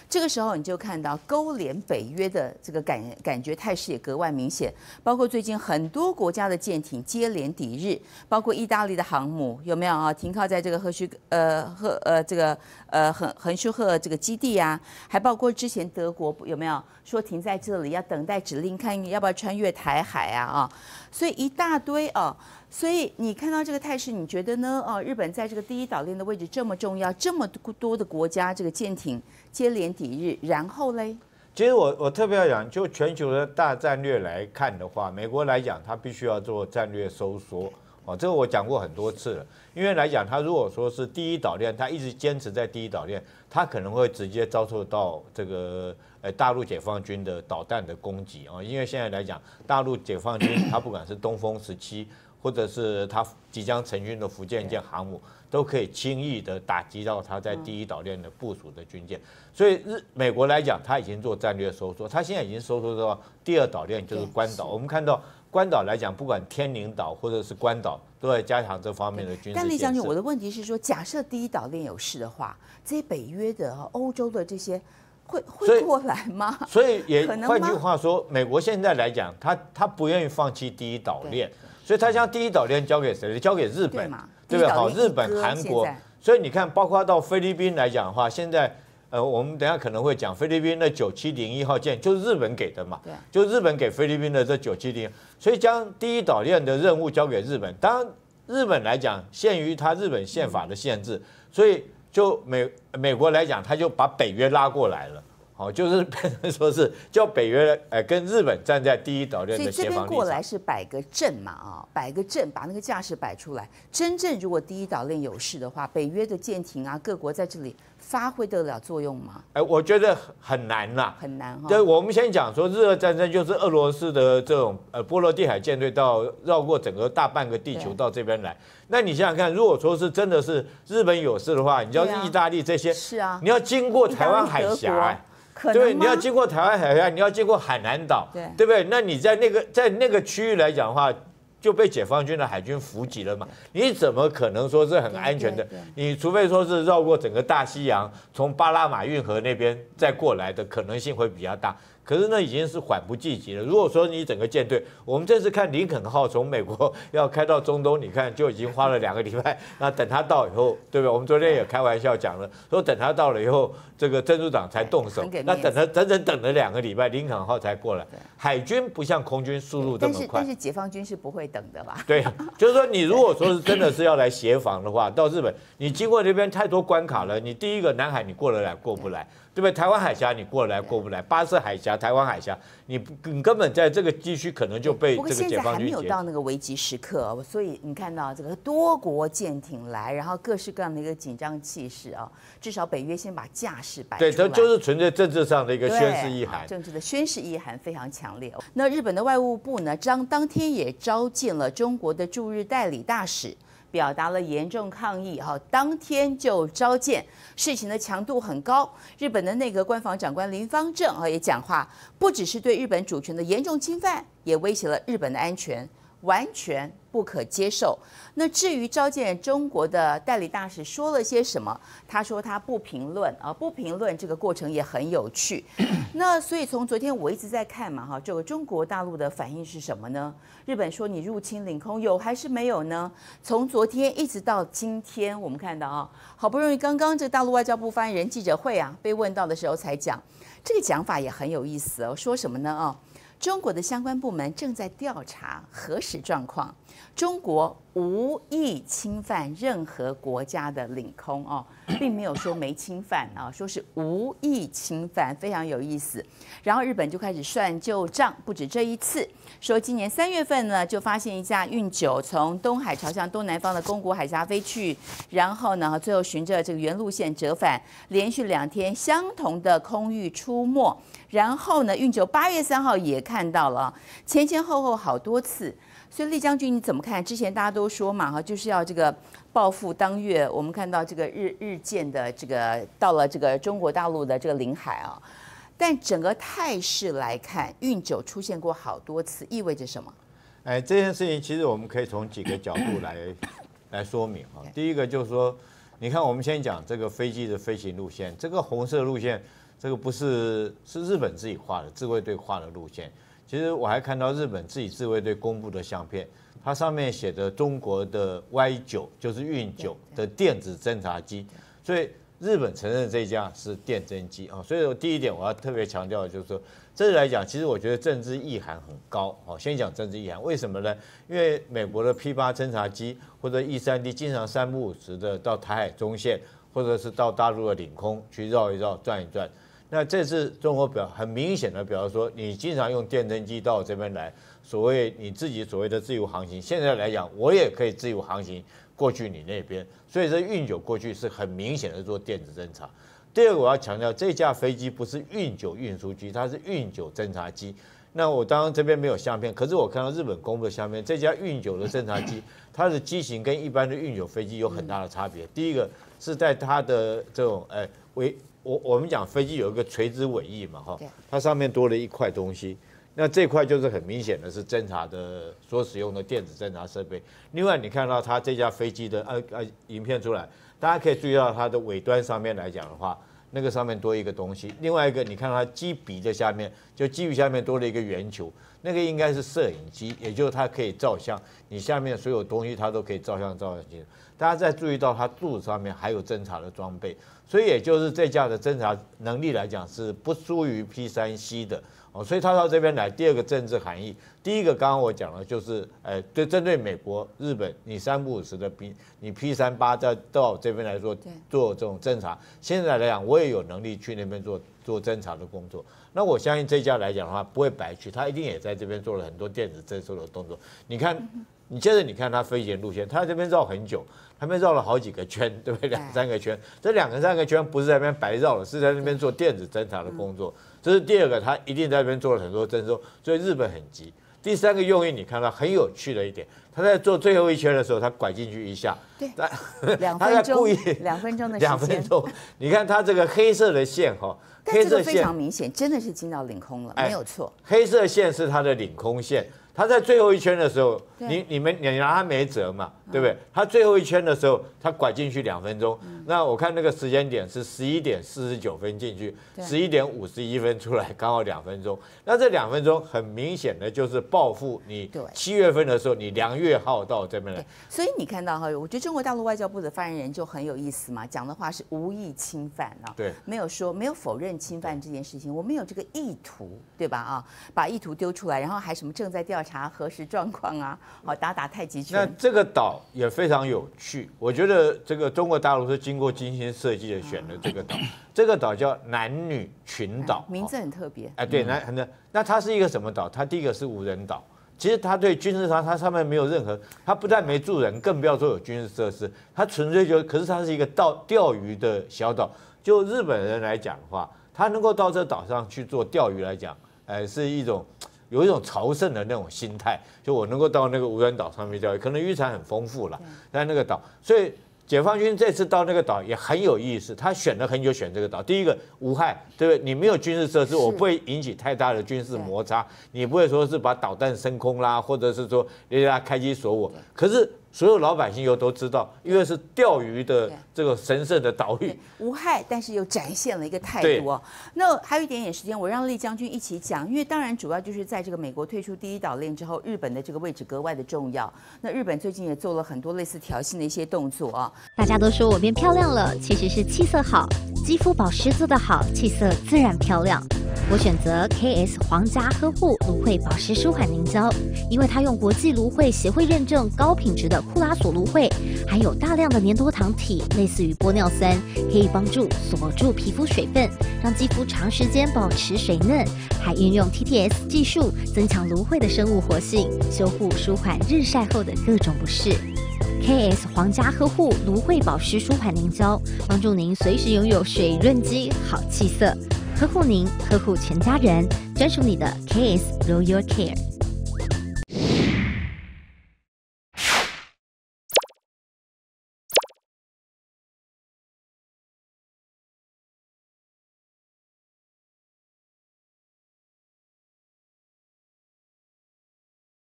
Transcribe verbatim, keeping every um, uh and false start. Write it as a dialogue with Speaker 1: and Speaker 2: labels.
Speaker 1: 这个时候你就看到勾连北约的这个感感觉态势也格外明显，包括最近很多国家的舰艇接连抵日，包括意大利的航母有没有啊？停靠在这个赫须呃赫呃这个呃横横须贺这个基地啊，还包括之前德国有没有说停在这里要等待指令，看要不要穿越台海啊啊，所以一大堆啊。所以你看到这个态势，你觉得呢？哦，日本在这个第一岛链的位置这么重要，这么多的国家这个舰艇接连抵日，然后嘞？
Speaker 2: 其实我我特别要讲，就全球的大战略来看的话，美国来讲，它必须要做战略收缩。哦，这个我讲过很多次了。因为来讲，它如果说是第一岛链，它一直坚持在第一岛链，它可能会直接遭受到这个呃大陆解放军的导弹的攻击啊。因为现在来讲，大陆解放军它不管是东风十七。或者是它即将成军的福建舰航母，都可以轻易的打击到它在第一岛链的部署的军舰。所以日美国来讲，它已经做战略收缩，它现在已经收缩到第二岛链，就是关岛。我们看到关岛来讲，不管天宁岛或者是关岛，都在加强这方面的军事建设。
Speaker 1: 但李将军，我的问题是说，假设第一岛链有事的话，这些北约的、欧洲的这些。会会过来吗？
Speaker 2: 所以也换句话说，美国现在来讲，他他不愿意放弃第一岛链，所以他将第一岛链交给谁？交给日本，对不对？好，日本、韩国。所以你看，包括到菲律宾来讲的话，现在呃，我们等一下可能会讲菲律宾的九七零一号舰就是日本给的嘛，就日本给菲律宾的这九七零，所以将第一岛链的任务交给日本。当然，日本来讲，限于它日本宪法的限制，所以。就美美国来讲，他就把北约拉过来了，好，就是变成说是叫北约呃跟日本站在第一岛链的协防立场。所以这边
Speaker 1: 过来是摆个阵嘛啊，摆个阵，把那个架势摆出来。真正如果第一岛链有事的话，北约的舰艇啊，各国在这里发挥得了作用吗？
Speaker 2: 哎，我觉得很难啦，
Speaker 1: 很难哈。
Speaker 2: 对，我们先讲说日俄战争就是俄罗斯的这种呃波罗的海舰队到绕过整个大半个地球到这边来。那你想想看，如果说是真的是日本有事的话，你知道意大利这些，
Speaker 1: 是啊，
Speaker 2: 你要经过台湾海峡，对，你要经过台湾海峡，你要经过海南岛，
Speaker 1: 对，
Speaker 2: 对不对？那你在那个在那个区域来讲的话，就被解放军的海军伏击了嘛？你怎么可能说是很安全的？你除非说是绕过整个大西洋，从巴拿马运河那边再过来的可能性会比较大。可是那已经是缓不济急了。如果说你整个舰队，我们这次看林肯号从美国要开到中东，你看就已经花了两个礼拜。那等他到以后，对不对？我们昨天也开玩笑讲了，说等他到了以后，这个珍珠港才动手。那等了整整等了两个礼拜，林肯号才过来。海军不像空军速度这么快。但是
Speaker 1: 但是解放军是不会等的吧？
Speaker 2: 对，就是说你如果说是真的是要来协防的话，到日本你经过那边太多关卡了。你第一个南海你过得来过不来？对不对？台湾海峡你过来过不来，巴士海峡、台湾海峡，你你根本在这个地区可能就被这个解放军。
Speaker 1: 还没有到那个危急时刻，所以你看到这个多国舰艇来，然后各式各样的一个紧张气势啊，至少北约先把架势摆出来。
Speaker 2: 对，这就是纯粹政治上的一个宣示意涵，
Speaker 1: 政治的宣示意涵非常强烈。那日本的外务部呢，当当天也召见了中国的驻日代理大使。表达了严重抗议，哈，当天就召见，事情的强度很高。日本的内阁官房长官林芳正啊也讲话，不只是对日本主权的严重侵犯，也威胁了日本的安全，完全不可接受。那至于召见中国的代理大使说了些什么，他说他不评论啊，不评论这个过程也很有趣。那所以从昨天我一直在看嘛，哈，这个中国大陆的反应是什么呢？日本说你入侵领空有还是没有呢？从昨天一直到今天，我们看到啊，好不容易刚刚这个大陆外交部发言人记者会啊，被问到的时候才讲，这个讲法也很有意思哦，说什么呢？啊？中国的相关部门正在调查核实状况，中国无意侵犯任何国家的领空哦，并没有说没侵犯啊，说是无意侵犯，非常有意思。然后日本就开始算旧账，不止这一次，说今年三月份呢，就发现一架运九从东海朝向东南方的宫古海峡飞去，然后呢，最后循着这个原路线折返，连续两天相同的空域出没。然后呢，运九八月三号也看到了，前前后后好多次。所以厉将军你怎么看？之前大家都说嘛，哈，就是要这个报复当月，我们看到这个日日舰的这个到了这个中国大陆的这个领海啊。但整个态势来看，运九出现过好多次，意味着什么？
Speaker 2: 哎，这件事情其实我们可以从几个角度来来说明啊。第一个就是说，你看我们先讲这个飞机的飞行路线，这个红色路线。 这个不是是日本自己画的自卫队画的路线。其实我还看到日本自己自卫队公布的相片，它上面写的中国的 Y 九就是运九的电子侦察机，所以日本承认这架是电侦机啊。所以我第一点我要特别强调的就是说，这来讲，其实我觉得政治意涵很高。哦，先讲政治意涵，为什么呢？因为美国的 P 八侦察机或者 E 三 D 经常三不五时的到台海中线，或者是到大陆的领空去绕一绕、转一转。那这次中国表很明显的表示说，你经常用电侦机到我这边来，所谓你自己所谓的自由航行，现在来讲我也可以自由航行过去你那边，所以这运九过去是很明显的做电子侦察。第二个我要强调，这架飞机不是运九运输机，它是运九侦察机。那我当然这边没有相片，可是我看到日本公布的相片，这架运九的侦察机，它的机型跟一般的运九飞机有很大的差别。第一个是在它的这种呃尾。我我们讲飞机有一个垂直尾翼嘛，哈，它上面多了一块东西，那这块就是很明显的是侦察的所使用的电子侦察设备。另外，你看到它这架飞机的呃呃影片出来，大家可以注意到它的尾端上面来讲的话，那个上面多一个东西。另外一个，你看到它机鼻的下面，就机鼻下面多了一个圆球，那个应该是摄影机，也就是它可以照相，你下面所有东西它都可以照相照相机。大家再注意到它肚子上面还有侦察的装备。所以也就是这架的侦察能力来讲是不输于 P 三 C 的哦，所以他到这边来，第二个政治含义，第一个刚刚我讲了，就是呃，对针对美国、日本，你三不五时的 P， 你 P 三八再到这边来做做这种侦察，现在来讲我也有能力去那边做做侦察的工作。那我相信这架来讲的话不会白去，他一定也在这边做了很多电子侦收的动作。你看，你接着你看他飞行路线，他在这边绕很久。他们绕了好几个圈，对不对？两三个圈，这两个三个圈不是在那边白绕了，是在那边做电子侦察的工作。这是第二个，他一定在那边做了很多侦收，所以日本很急。第三个用意，你看到很有趣的一点，他在做最后一圈的时候，他拐进去一下，
Speaker 1: 对，两分钟，两分钟的时间，
Speaker 2: 两分钟。你看他这个黑色的线哈，
Speaker 1: 黑色线非常明显，真的是进到领空了，没有错。
Speaker 2: 黑色线是它的领空线。他在最后一圈的时候，你你们你拿他没辙嘛，对不对？他最后一圈的时候，他拐进去两分钟。那我看那个时间点是十一点四十九分进去，十一点五十一分出来，刚好两分钟。那这两分钟很明显的就是报复你七月份的时候，你梁月号到这边来。
Speaker 1: 所以你看到哈，我觉得中国大陆外交部的发言人就很有意思嘛，讲的话是无意侵犯啊，
Speaker 2: 对，
Speaker 1: 没有说没有否认侵犯这件事情，我们有这个意图，对吧？啊，把意图丢出来，然后还什么正在调查。查核实状况啊，好打打太极拳。
Speaker 2: 那这个岛也非常有趣，我觉得这个中国大陆是经过精心设计的选的这个岛，这个岛叫男女群岛，
Speaker 1: 名字很特别。
Speaker 2: 哎，对，那那那它是一个什么岛？它第一个是无人岛，其实它对军事上它上面没有任何，它不但没住人，更不要说有军事设施，它纯粹就，可是它是一个钓钓鱼的小岛。就日本人来讲的话，他能够到这岛上去做钓鱼来讲，呃，是一种。有一种朝圣的那种心态，就我能够到那个无人岛上面钓鱼，可能渔产很丰富了，在那个岛，所以解放军这次到那个岛也很有意思，他选了很久选这个岛。第一个无害，对不对？你没有军事设施，我不会引起太大的军事摩擦，你不会说是把导弹升空啦，或者是说人家开机锁我。可是所有老百姓又都知道，因为是钓鱼的这个神圣的岛屿，
Speaker 1: 无害，但是又展现了一个态度哦。那还有一点点时间，我让厉将军一起讲，因为当然主要就是在这个美国退出第一岛链之后，日本的这个位置格外的重要。那日本最近也做了很多类似挑衅的一些动作啊。
Speaker 3: 大家都说我变漂亮了，其实是气色好，肌肤保湿做得好，气色自然漂亮。我选择 K S 皇家呵护芦荟保湿舒缓凝胶，因为它用国际芦荟协会认证高品质的库拉索芦荟，含有大量的粘多糖体，类似于玻尿酸，可以帮助锁住皮肤水分，让肌肤长时间保持水嫩，还运用 T T S 技术增强芦荟的生物活性，修护舒缓日晒后的各种不适。K S 皇家呵护芦荟保湿舒缓凝胶，帮助您随时拥有水润肌、好气色。呵护您，呵护全家人，专属你的 K S Royal Care。